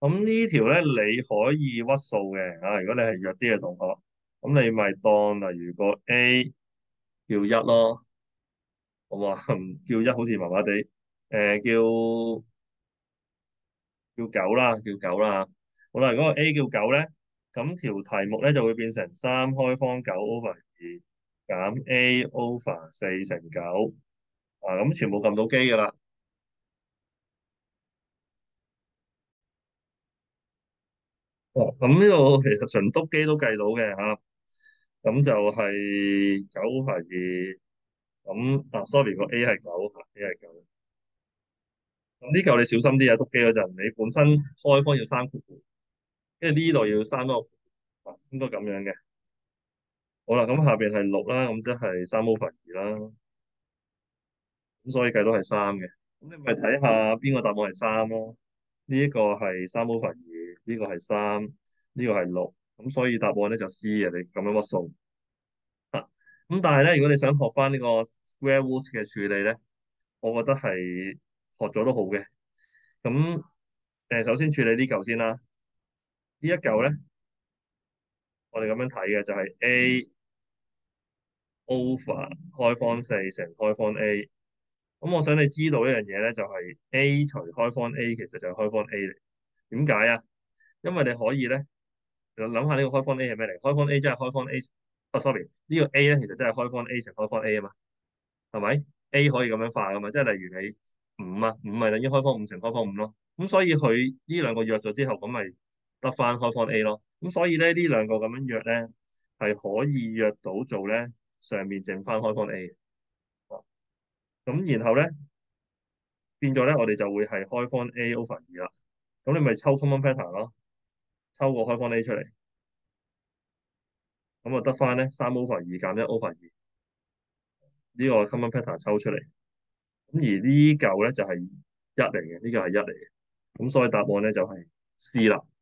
咁呢條咧你可以屈數嘅啊，如果你係弱啲嘅同學，咁你咪當例如個 A 叫一咯，好嘛？叫一好似麻麻地，叫九啦，叫九啦。好啦，如果個 A 叫九咧，咁條題目咧就會變成三開方九 over 二減 A over 四乘九啊，咁全部撳到機噶啦。哦，咁呢度其實純篤機都計到嘅嚇，咁就係九 over 二，咁啊，sorry 個 A 係九，A 係九。咁呢嚿你小心啲啊，篤機嗰陣，你本身開方要三括弧，跟住呢度要刪多個括弧啊，應該咁樣嘅。好啦，咁下邊係六啦，咁即係三 over 二啦，咁所以計到係三嘅。咁你咪睇下邊個答案係三咯。呢一個係三 over 二，呢個係三，呢個係六，咁所以答案咧就 C 嘅。你咁樣屈數。咁但係咧，如果你想學翻呢個 square root 嘅處理咧，我覺得係學咗都好嘅。咁首先處理呢嚿先啦。呢一嚿咧，我哋咁樣睇嘅就係 A over 開方四乘開方 A。咁我想你知道一樣嘢咧，就係 A 除開方 A 其實就係開方 A 嚟。點解啊？因為你可以咧，就諗下呢個開方 A 係咩嚟？開方 A 即係開方 A，sorry，呢個 A 咧其實真係開方 A 乘開方 A 啊嘛，係咪？A 可以咁樣化噶嘛？即係例如你五啊，五咪等於開方五乘開方五咯。咁所以佢呢兩個約咗之後，咁咪得翻開方 A 咯。咁所以咧呢兩個咁樣約咧係可以約到做咧上面剩翻開方 A 嘅。咁然後咧變咗咧，我哋就會係開方 A over 二啦。咁你咪抽 common factor 咯，抽個開方 A 出嚟，咁就得翻咧三 over 二減一 over 二呢個 common factor 抽出嚟。咁而呢嚿咧就係一嚟嘅，呢個係一嚟嘅。咁所以答案咧就係 C 啦。